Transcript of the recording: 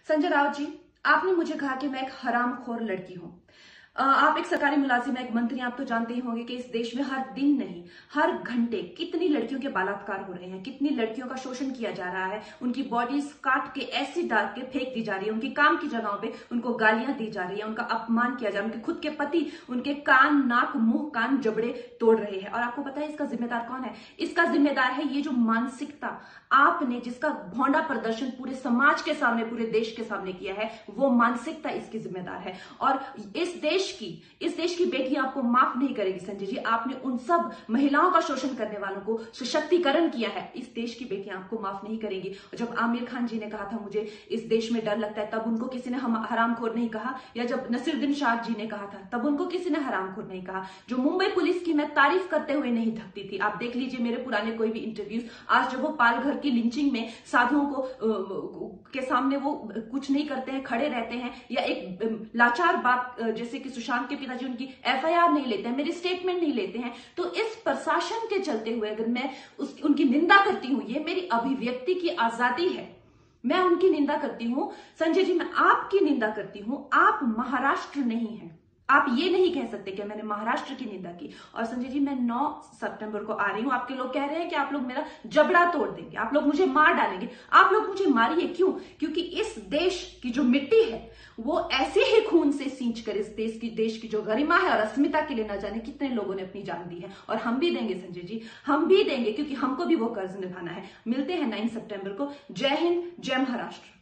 संजय राउत जी, आपने मुझे कहा कि मैं एक हरामखोर लड़की हूं। आप एक सरकारी मुलाजिम, एक मंत्री, आप तो जानते ही होंगे कि इस देश में हर दिन नहीं, हर घंटे कितनी लड़कियों के बलात्कार हो रहे हैं, कितनी लड़कियों का शोषण किया जा रहा है, उनकी बॉडीज काट के ऐसी डाल के फेंक दी जा रही है, उनकी काम की जगहों पे उनको गालियां दी जा रही है, उनका अपमान किया जा रहा है, उनके खुद के पति उनके कान, नाक, मुंह, कान, जबड़े तोड़ रहे हैं। और आपको पता है इसका जिम्मेदार कौन है? इसका जिम्मेदार है ये जो मानसिकता आपने, जिसका भौंडा प्रदर्शन पूरे समाज के सामने, पूरे देश के सामने किया है, वो मानसिकता इसकी जिम्मेदार है। और इस देश की बेटियां आपको माफ नहीं करेगी संजय जी। आपने उन सब महिलाओं का शोषण करने वालों को सशक्तिकरण किया है, इस देश की बेटियां आपको माफ नहीं करेंगी। जब आमिर खान जी ने कहा था मुझे इस देश में डर लगता है, तब उनको किसी ने हम हरामखोर नहीं कहा, या जब नसीरुद्दीन शाह जी ने कहा था तब उनको किसी ने हरामखोर नहीं कहा। जो मुंबई पुलिस की मैं तारीफ करते हुए नहीं थकती थी, आप देख लीजिए मेरे पुराने कोई भी इंटरव्यूज, आज जब वो पालघर की लिंचिंग में साधुओं को के सामने वो कुछ नहीं करते हैं, खड़े रहते हैं, या एक लाचार बात जैसे कि सुशांत के पिताजी उनकी एफआईआर नहीं लेते हैं, मेरी स्टेटमेंट नहीं लेते हैं, तो इस प्रशासन के चलते हुए अगर मैं उनकी निंदा करती हूं, ये मेरी अभिव्यक्ति की आजादी है, मैं उनकी निंदा करती हूं। संजय जी, मैं आपकी निंदा करती हूं, आप महाराष्ट्र नहीं है, आप ये नहीं कह सकते कि मैंने महाराष्ट्र की निंदा की। और संजय जी, मैं 9 सितंबर को आ रही हूं, आपके लोग कह रहे हैं कि आप लोग मेरा जबड़ा तोड़ देंगे, आप लोग मुझे मार डालेंगे। आप लोग मुझे मारिए, क्यों? क्योंकि इस देश की जो मिट्टी है वो ऐसे ही खून से सींच कर इस देश की जो गरिमा है और अस्मिता के लिए न जाने कितने लोगों ने अपनी जान दी है। और हम भी देंगे संजय जी, हम भी देंगे, क्योंकि हमको भी वो कर्ज निभाना है। मिलते हैं 9 सितंबर को। जय हिंद, जय महाराष्ट्र।